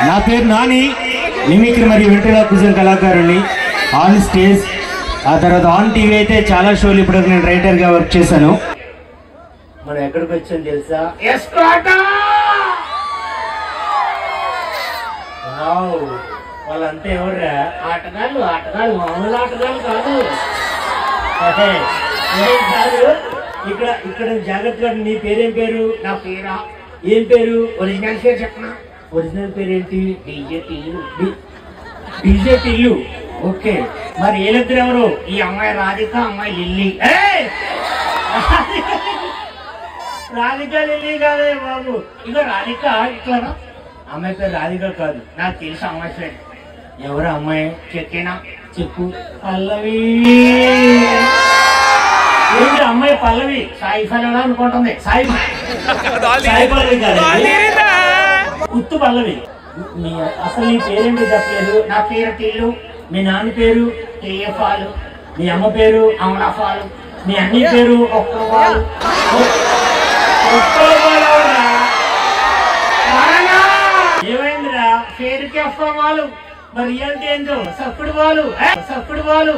నా పేరు నాని, మిమిక్రీ మరియు వెంట్రిలాక్విజన్ కళాకారుని ఆన్ స్టేజ్. ఆ తర్వాత ఆన్ టీవీ అయితే చాలా షోలు ఇప్పుడు నేను రైటర్గా వర్క్ చేశాను. మనం ఎక్కడికి వచ్చాం తెలుసా? వాళ్ళంతా ఎవర్రా? ఆటగాళ్ళు. ఆటగాళ్ళు మామూలు ఆటగాళ్ళు కాదు. ఇక్కడ ఇక్కడ జాగ్రత్తగా, నీ పేరేం పేరు? నా పేరా? ఏం పేరు? ఒరిజినల్ పేరు చెప్పనా? ఒరిజినల్ పేరేంటి? డీజే టిల్లు. ఓకే, మరి వీళ్ళిద్దరు ఎవరు? ఈ అమ్మాయి రాధిక, అమ్మాయి లిల్లీ. రాధిక లిల్లీ కాదే బాబు, ఇక రాధిక. ఇట్లా అమ్మాయి పేరు రాధిక కాదు, నాకు తెలుసు అమ్మాయి పేరు. ఎవరు అమ్మాయి? చెక్కేనా? చెప్పు. పల్లవి. ఏంటి అమ్మాయి పల్లవి? సాయి పల్లవి అనుకుంటుంది. సాయి పల్లవి కాదు, ఉత్తు పల్లవి. అసలు నీ పేరేంటి చెప్పలేదు. నా పేరు టిల్లు. మీ నాన్న పేరు కేఎఫాలు. మీ అమ్మ పేరు అమలాఫాలు. మీ అన్ని పేరు ఒక్కవాలు. ఏమైందిరా? పేరుకి ఒక్కవాలు, మరి రియాలిటీ ఏంటో సప్పుడు బాలు. సప్పుడు బాలు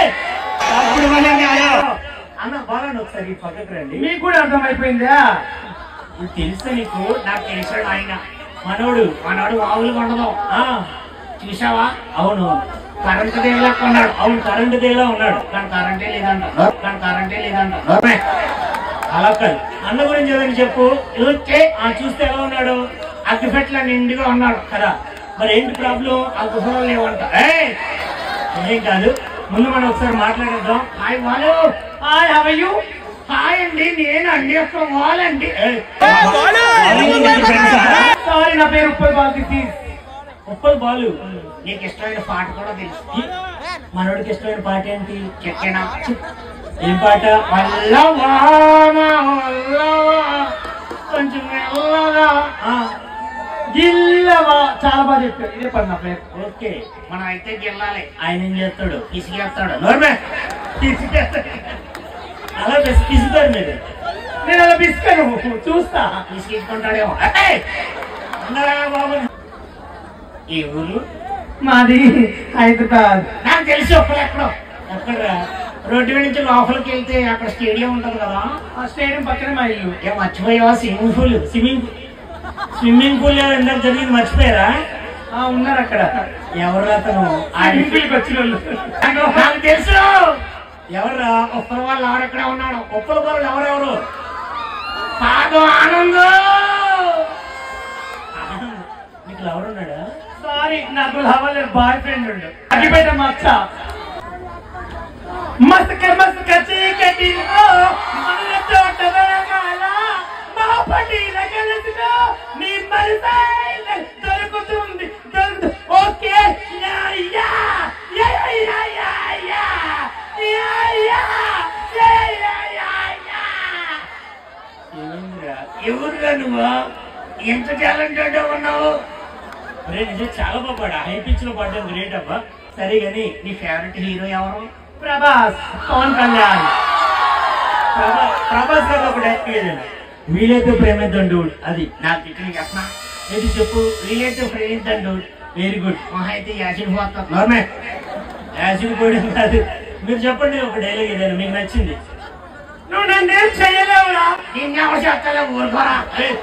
అన్న బాగా ఒకసారి పక్కకు రండి. మీకు కూడా అర్థమైపోయిందా? తెలుసు నీకు? నాకు తెలిసాడు ఆయన. మనోడు మామూలుగా ఉండదు. చూసావా? అవును, కరెంటు దేలా ఉన్నాడు. అవును, కరెంటు దేలా ఉన్నాడు, కానీ కరెంటే లేదంట. అలా కాదు, అన్న గురించి ఏదైనా చెప్పు. చూస్తే ఎలా ఉన్నాడు? అగ్గిపెట్ల నిండుగా ఉన్నాడు కదా. మరి ఏంటి ప్రాబ్లం? అగ్గిపెట్టలు లేవంట. ఏం కాదు, ముందు మనం ఒకసారి మాట్లాడేద్దాం. హాయ్ వాళ్ళు. Hi, how are you? Hi అండి, నేను అండి యొక్క వాళ్ళండి. సారీ, నా పేరు ఉప్పల్ బాలు. ఉప్పల్ బాలు. నీకు ఇష్టమైన పాట కూడా తెలుసు. మనోడికి ఇష్టమైన పాట ఏంటి? చెక్కేనా? ఏం పాట? వల్లవా కొంచెం మెల్లగా గిల్లవా. చాలా బాగా చెప్పాడు. ఇదే పని నా పేరు. ఓకే, మనం అయితే గిల్లాలి. ఆయన ఏం చేస్తాడు? పిసిగేస్తాడు. అలా పిసుతారు మీరు. నేను అలా పిసుకాను, చూస్తా. పిసిగించుకుంటాడేమో. బాబు, ఈ ఊరు మాది హైదరాబాద్. నాకు తెలిసి ఒక్కరు ఎక్కడరా? రోడ్డు మీద నుంచి లోపలికి వెళ్తే అక్కడ స్టేడియం ఉంటది కదా, ఆ స్టేడియం పక్కనే మా ఇల్లు. ఏం మర్చిపోయావా? స్విమ్మింగ్ పూల్ ఇందాక జరిగింది మర్చిపోయారా? ఉన్నారు అక్కడ. ఎవరు అతను? వచ్చిన వాళ్ళు నాకు తెలుసు. ఎవర్రా? ఉప్పల వాళ్ళు ఎవరెక్కడ ఉన్నాడు? ఉప్పల వాళ్ళు ఎవరెవరు? కాదు, ఆనంద్. నీకు ఎవరున్నాడా? సారీ, నాకు లవర్ బాయ్ ఫ్రెండ్ ఉండు. అగ్గిపేట మచ్చ. మస్తక చీకటిలో మన తోట వెనకాల మా పటీల గెలుచుకో నీ మనసైల దొరుకుతుంది. ఓకే, ఎవరుగా నువ్వు? ఎంత టాలెంటెడ్ ఉన్నావు. చాలా బాగా హై పిచ్ లో పడ్డాను. గ్రేట్ అబ్బా. సరే గాని నీ ఫేవరెట్ హీరో ఎవరు? ప్రభాస్, పవన్ కళ్యాణ్. ప్రభాస్ గారు ఒక డైరెక్ట్ ఏదండి, వీలైతే ప్రేమిద్దాం డూడ్. అది నాకు ఇక్కడ చెప్పనా? ఏది చెప్పు? వీలైతే ప్రేమిద్దాం డూడ్. Very good. మహా అయితే యాసిడ్ పోతాం. నార్మే యాసిడ్ పోయడం కాదు. మీరు చెప్పండి ఒక డైలాగ్ ఏదైనా మీకు నచ్చింది. నువ్వు నన్నేం చెయ్యలేవురా. నిన్నెవరు చేస్తలే ఊరుకోరా.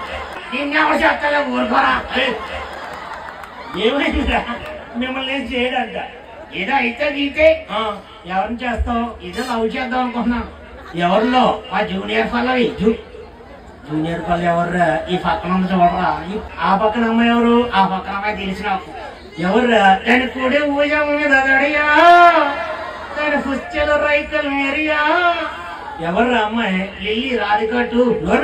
ఏమైందిరా? మిమ్మల్ని ఏం చేయడంట. ఏదో అయితే గీతే ఎవరిని చేస్తావు? ఏదో లవ్ చేద్దాం అనుకుంటున్నాను. ఎవరిలో? ఆ జూనియర్ పల్లవి. జూనియర్ పల్లవి ఎవర్రా? ఈ పక్కన చూడరా. ఆ పక్కన అమ్మాయి ఎవరు? ఆ పక్కన అమ్మాయి తెలిసి నాకు. ఎవర్రా? దాని కూడే ఊజం మీద గడియా, దాని పుచ్చలు రైతులు మెరియా. ఎవర్రా అమ్మాయి? లిల్లీ, రాధికట్టు.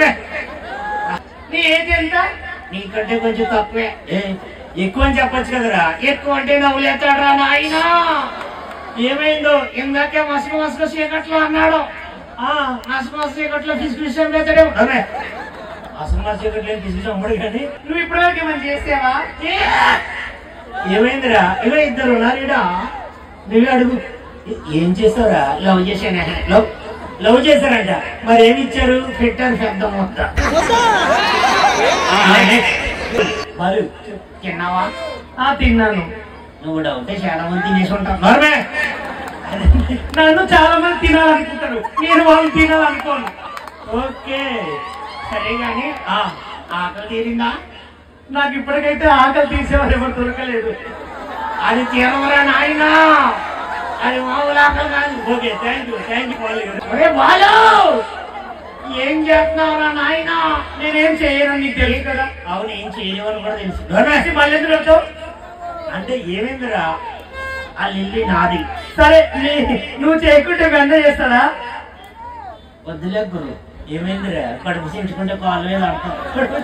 నీ ఏజ్ ఎంత? నీకంటే కొంచెం తక్కువే. ఎక్కువ అని చెప్పచ్చు కదరా. ఎక్కువ అంటే నవ్వులేస్తాడరా నాయన. ఏమైందో? ఇందాకే మసక చీకట్లో అన్నాడు. మసక చీకట్లో ఫిసిఫిషం లేతాడే. మసక చీకట్లో ఫిసిఫిషం అమ్మడు. కానీ నువ్వు ఇప్పటివరకు ఏమైనా చేసావా? ఏమైందిరా? ఇవే ఇద్దరు నారీడా. నువ్వే అడుగు. ఏం చేస్తావురా? లవ్ చేశారంట. మరి ఏమి ఇచ్చారు? పెట్టారు పెద్ద మొత్తం. తిన్నావా? తిన్నాను. నువ్వు డౌటే చాలా మంది తినేసి ఉంటావు. నన్ను చాలా మంది తినాలనుకుంటారు, నేను వాళ్ళు తినాలనుకోను. ఓకే సరే గాని ఆకలి తీరిందా? నాకు ఇప్పటికైతే ఆకలి తీసేవారు ఎవరు దొరకలేదు. అది తీరవరా నాయనా, అది మామూలు ఆకలి కాదు. Okay thank you Balu. ఏం చేస్తున్నావురా నాయనా? నేనేం చేయను, నీకు తెలియదు కదా. అవును, ఏం చేయలేవని కూడా తెలుసు. మళ్ళీ ఎందుకు వచ్చావు? అంటే ఏమైందిరా, ఆ లిల్లీ నాది. సరే నువ్వు చేయకుంటే వెంట చేస్తాడా? వద్దులే గురు. ఏమైందిరా, కడుపు చించుకుంటే కాలు మీద అర్థం.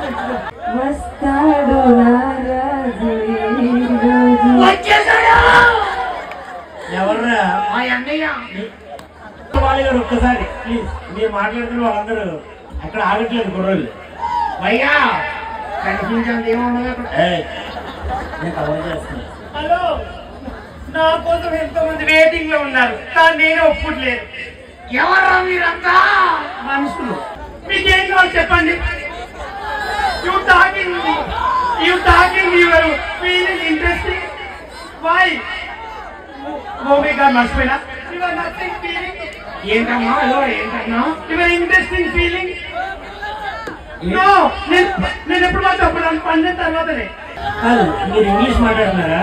ఎవర్రా? మా అన్నయ్య వాళ్ళు గారు. ఒక్కసారి ప్లీజ్, మీరు మాట్లాడుతున్న వాళ్ళందరూ అక్కడ ఆగట్లేదు కుర్రోళ్ళు. అయ్యా కనిపించేంత ఏముండదు అక్కడ. నేను కవర్ చేస్తున్నా. హలో, నా కోసం ఎంతో మంది వెయిటింగ్ లో ఉన్నారు, కానీ నేను ఒప్పుకోలేదు. ఎవరా మీరంతా? మనుషులు. మీకేం కావాలి చెప్పండి. You talking your feeling interesting. Why మర్చిపోయినా? Your nothing feeling. ఏంటమ్మా ఏంటన్నా? Your interesting feeling. నో, నేను ఎప్పుడు మాత్రం అప్పుడు పని తర్వాతనే. కాదు, మీరు ఇంగ్లీష్ మాట్లాడుతున్నారా?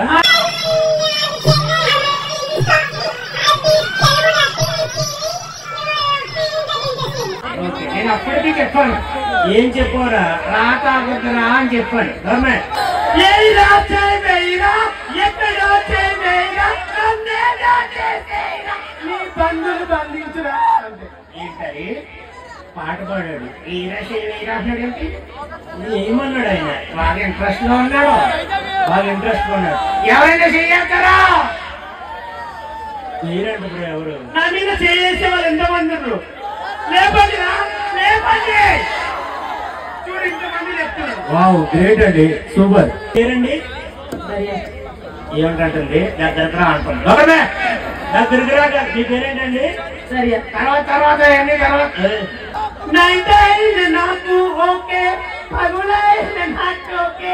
నేను అప్పటికీ చెప్పాను. ఏం చెప్పారా? రాకాకుతురా అని చెప్పాను. బంధువులు బంధించురా ఏంటది? పాట పాడాడు. ఏంటి ఏమన్నాడు ఆయన? బాగా ఇంట్రెస్ట్ లో ఉన్నాడు. ఎవరైనా చేస్తారా? మీరంటే ఇప్పుడు ఎవరు? నా మీద చేసే వాళ్ళు ఎంతమంది ఉన్నారు? లేపండి చూడు, ఇంతమంది చెప్తున్నారు. వావ్, గ్రేట్ అండి, సూపర్. పేరండి ఏమంటండి? దగ్గరకు రా అంటున్నా. దగ్గరకు రా. మీ పేరేంటండి? సరే, తర్వాత నాకు ఓకే, నాకు ఓకే.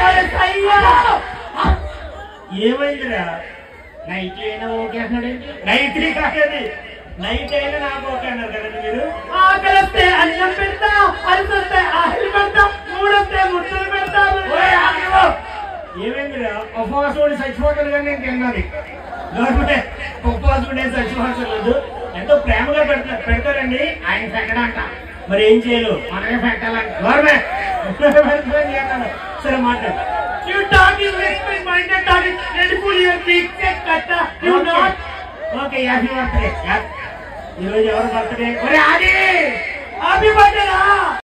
ఏమైందిరా? నైట్ అయినా ఓకే అన్నాడేంటి? నైట్ అయినా నాకు ఓకే అన్నారు కదండి మీరు. ఆకలిస్తే అన్నం పెడతా, అరిసొస్తే ఆకలి పెడతా, మూడొస్తే ముద్దలు పెడతారు. ఏమైందిరా? ఉపవాసం చచ్చిపోతాడు కానీ నేను తిన్నది. ఉపవాసం చచ్చిపోలేదు. ఎంతో ప్రేమగా పెడతారండి. ఆయన పెట్టడంట. మరి ఏం చేయలు, మనమే పెట్టాలంట. సరే మాట్లాడు. You talking respect minded talking, ready for your big check kata. You not? Okay, happy birthday. ఈ రోజు ఎవరు బర్త్డే? Happy birthday.